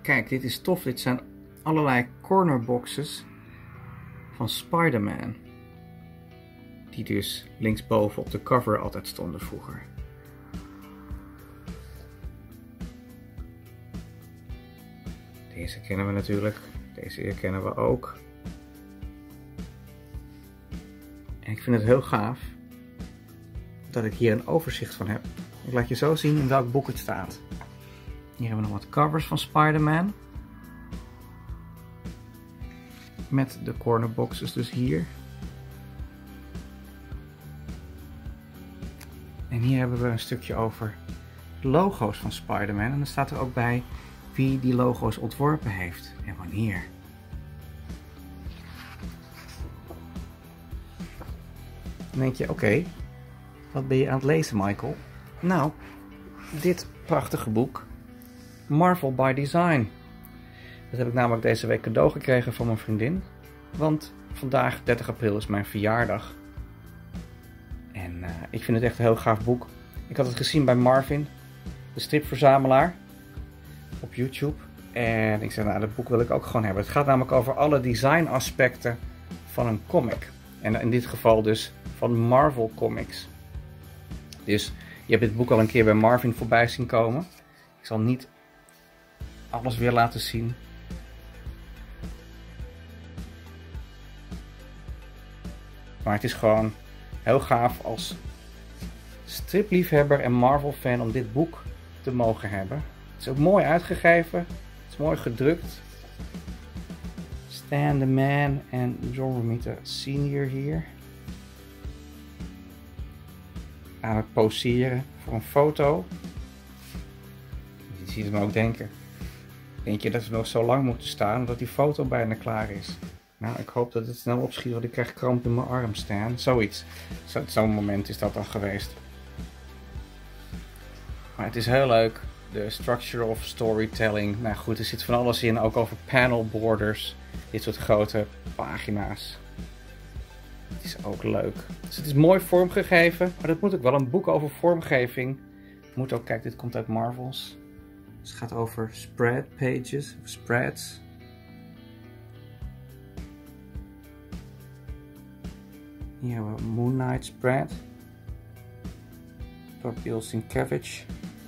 Kijk, dit is tof. Dit zijn allerlei cornerboxes van Spider-Man. Die dus linksboven op de cover altijd stonden vroeger. Deze kennen we natuurlijk. Deze hier kennen we ook. En ik vind het heel gaaf dat ik hier een overzicht van heb. Ik laat je zo zien in welk boek het staat. Hier hebben we nog wat covers van Spider-Man. Met de cornerboxes dus hier. En hier hebben we een stukje over de logo's van Spider-Man. En dan staat er ook bij wie die logo's ontworpen heeft en wanneer. Dan denk je, oké, wat ben je aan het lezen, Michael? Nou, dit prachtige boek, Marvel by Design. Dat heb ik namelijk deze week cadeau gekregen van mijn vriendin. Want vandaag, 30 april, is mijn verjaardag. En ik vind het echt een heel gaaf boek. Ik had het gezien bij Marvin, de stripverzamelaar, op YouTube. En ik zei, nou, dat boek wil ik ook gewoon hebben. Het gaat namelijk over alle designaspecten van een comic. En in dit geval dus van Marvel Comics. Dus je hebt dit boek al een keer bij Marvin voorbij zien komen. Ik zal niet alles weer laten zien. Maar het is gewoon heel gaaf als stripliefhebber en Marvel fan om dit boek te mogen hebben. Het is ook mooi uitgegeven. Het is mooi gedrukt. Stan the Man en John Romita Sr. hier. Aan het poseren voor een foto. Je ziet hem ook denken. Denk je dat we nog zo lang moeten staan omdat die foto bijna klaar is? Nou, ik hoop dat het snel opschiet, want ik krijg kramp in mijn arm staan. Zoiets. Zo'n moment is dat dan geweest. Maar het is heel leuk. De structure of storytelling. Nou goed, er zit van alles in. Ook over panel borders. Dit soort grote pagina's. Het is ook leuk. Dus het is mooi vormgegeven. Maar dat moet ook wel. Een boek over vormgeving. Moet ook, kijk, dit komt uit Marvels. Dus het gaat over spread pages. Of spreads. Hier hebben we Moon Knight spread. Door Bill Sienkiewicz.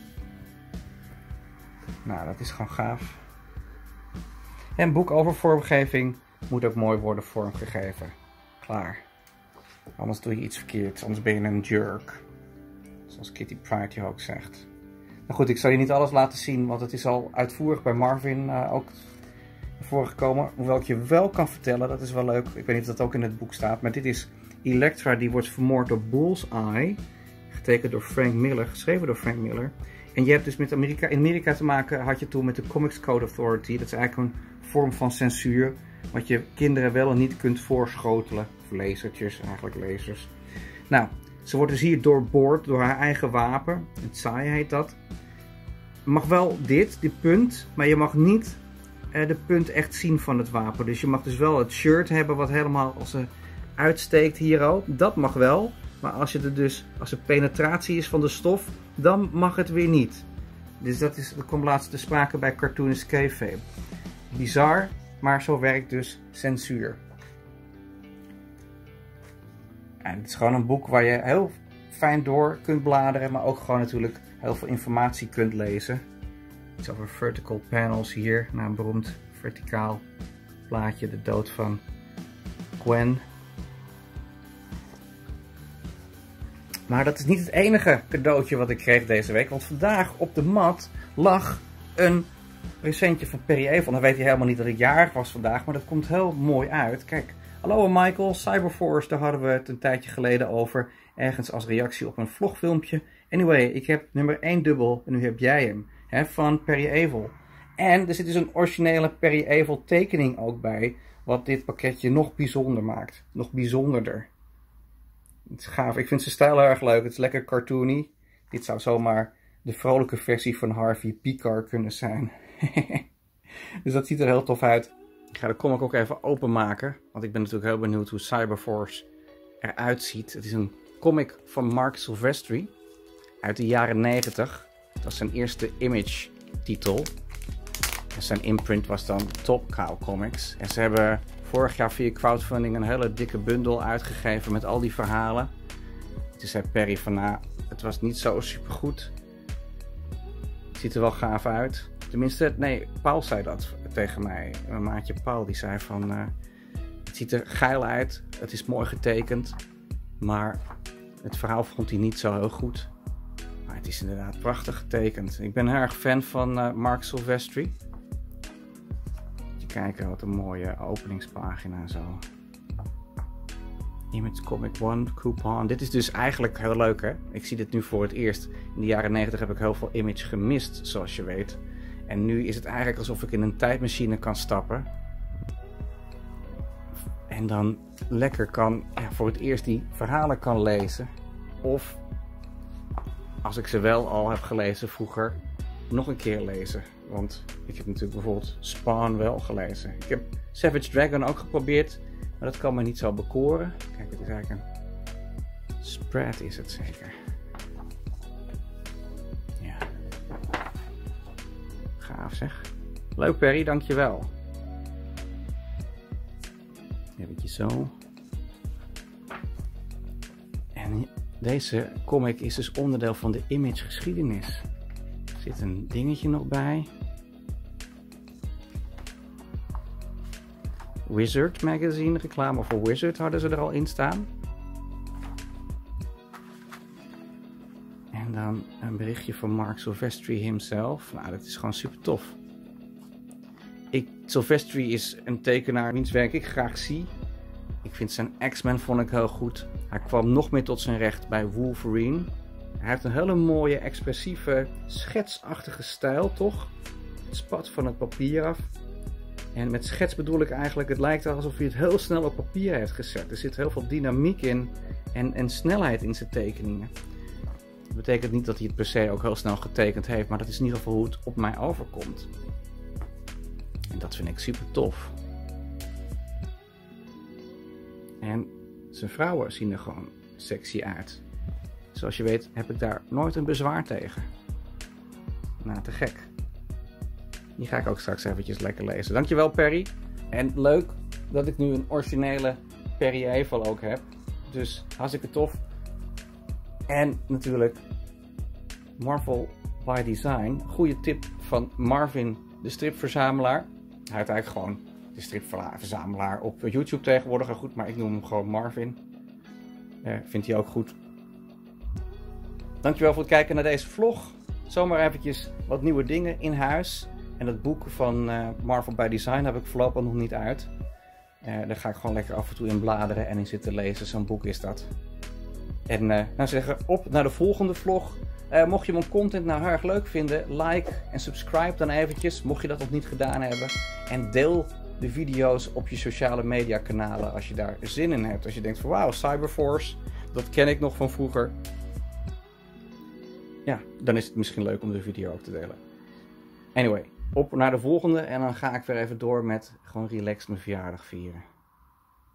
Nou, dat is gewoon gaaf. En een boek over vormgeving moet ook mooi worden vormgegeven. Klaar. Anders doe je iets verkeerd, anders ben je een jerk. Zoals Kitty Pryde je ook zegt. Nou goed, ik zal je niet alles laten zien, want het is al uitvoerig bij Marvin ook voorgekomen. Hoewel ik je wel kan vertellen, dat is wel leuk. Ik weet niet of dat ook in het boek staat, maar dit is Elektra, die wordt vermoord door Bullseye. Getekend door Frank Miller, geschreven door Frank Miller. En je hebt dus met Amerika, in Amerika te maken, had je toen met de Comics Code Authority. Dat is eigenlijk een vorm van censuur, wat je kinderen wel en niet kunt voorschotelen. Of lasertjes, eigenlijk lasers. Nou, ze wordt dus hier doorboord door haar eigen wapen. Het saai heet dat. Je mag wel dit punt, maar je mag niet de punt echt zien van het wapen. Dus je mag dus wel het shirt hebben wat helemaal als ze uitsteekt hier ook. Dat mag wel. Maar als er penetratie is van de stof, dan mag het weer niet. Dus dat komt laatst te sprake bij Cartoonist Kayfabe. Bizar, maar zo werkt dus censuur. En het is gewoon een boek waar je heel fijn door kunt bladeren, maar ook gewoon natuurlijk heel veel informatie kunt lezen. Iets over vertical panels hier, naar een beroemd verticaal plaatje, de dood van Gwen. Maar dat is niet het enige cadeautje wat ik kreeg deze week. Want vandaag op de mat lag een recentje van Perry Evil. Dan weet hij helemaal niet dat ik jarig was vandaag. Maar dat komt heel mooi uit. Kijk, hallo Michael, Cyberforce, daar hadden we het een tijdje geleden over. Ergens als reactie op een vlogfilmpje. Anyway, ik heb nummer 1 dubbel en nu heb jij hem. Hè, van Perry Evil. En er zit dus een originele Perry Evil tekening ook bij. Wat dit pakketje nog bijzonder maakt. Nog bijzonderder. Het is gaaf. Ik vind zijn stijl heel erg leuk. Het is lekker cartoony. Dit zou zomaar de vrolijke versie van Harvey Pekar kunnen zijn. Dus dat ziet er heel tof uit. Ik ga de comic ook even openmaken. Want ik ben natuurlijk heel benieuwd hoe Cyberforce eruit ziet. Het is een comic van Mark Silvestri. Uit de jaren 90. Dat is zijn eerste Image titel. En zijn imprint was dan Top Cow Comics. En ze hebben vorig jaar via crowdfunding een hele dikke bundel uitgegeven met al die verhalen. Toen zei Perry van, nou, het was niet zo supergoed. Het ziet er wel gaaf uit. Tenminste, nee, Paul zei dat tegen mij. Mijn maatje Paul, die zei van, het ziet er geil uit. Het is mooi getekend. Maar het verhaal vond hij niet zo heel goed. Maar het is inderdaad prachtig getekend. Ik ben heel erg fan van Marc Silvestri. Kijken, wat een mooie openingspagina en zo. Image Comic One, Coupon. Dit is dus eigenlijk heel leuk, hè? Ik zie dit nu voor het eerst. In de jaren 90 heb ik heel veel Image gemist, zoals je weet. En nu is het eigenlijk alsof ik in een tijdmachine kan stappen. En dan lekker kan, voor het eerst die verhalen kan lezen. Of, als ik ze wel al heb gelezen vroeger, nog een keer lezen. Want ik heb natuurlijk bijvoorbeeld Spawn wel gelezen. Ik heb Savage Dragon ook geprobeerd, maar dat kan me niet zo bekoren. Kijk, het is eigenlijk een spread, is het zeker. Ja. Gaaf zeg. Leuk Perry, dankjewel. Even zo. En deze comic is dus onderdeel van de Image geschiedenis. Er zit een dingetje nog bij. Wizard magazine, reclame voor Wizard hadden ze er al in staan. En dan een berichtje van Marc Silvestri himself. Nou, dat is gewoon super tof. Silvestri is een tekenaar wiens werk ik graag zie. Ik vind zijn X-Men vond ik heel goed. Hij kwam nog meer tot zijn recht bij Wolverine. Hij heeft een hele mooie, expressieve, schetsachtige stijl, toch? Het spat van het papier af. En met schets bedoel ik eigenlijk, het lijkt alsof hij het heel snel op papier heeft gezet. Er zit heel veel dynamiek in en snelheid in zijn tekeningen. Dat betekent niet dat hij het per se ook heel snel getekend heeft, maar dat is in ieder geval hoe het op mij overkomt. En dat vind ik super tof. En zijn vrouwen zien er gewoon sexy uit. Zoals je weet heb ik daar nooit een bezwaar tegen. Nou, te gek. Die ga ik ook straks eventjes lekker lezen. Dankjewel Perry. En leuk dat ik nu een originele Perry Eval ook heb. Dus hartstikke tof. En natuurlijk Marvel by Design. Goede tip van Marvin, de stripverzamelaar. Hij heeft eigenlijk gewoon de stripverzamelaar op YouTube tegenwoordig. Goed, maar ik noem hem gewoon Marvin. Vindt hij ook goed. Dankjewel voor het kijken naar deze vlog. Zomaar eventjes wat nieuwe dingen in huis. En dat boek van Marvel by Design heb ik voorlopig nog niet uit. Daar ga ik gewoon lekker af en toe in bladeren en in zitten lezen. Zo'n boek is dat. En nou zeggen, op naar de volgende vlog. Mocht je mijn content nou heel erg leuk vinden, like en subscribe dan eventjes, mocht je dat nog niet gedaan hebben. En deel de video's op je sociale media kanalen als je daar zin in hebt. Als je denkt van wauw, Cyberforce, dat ken ik nog van vroeger. Ja, dan is het misschien leuk om de video ook te delen. Anyway, op naar de volgende en dan ga ik weer even door met gewoon relaxed mijn verjaardag vieren.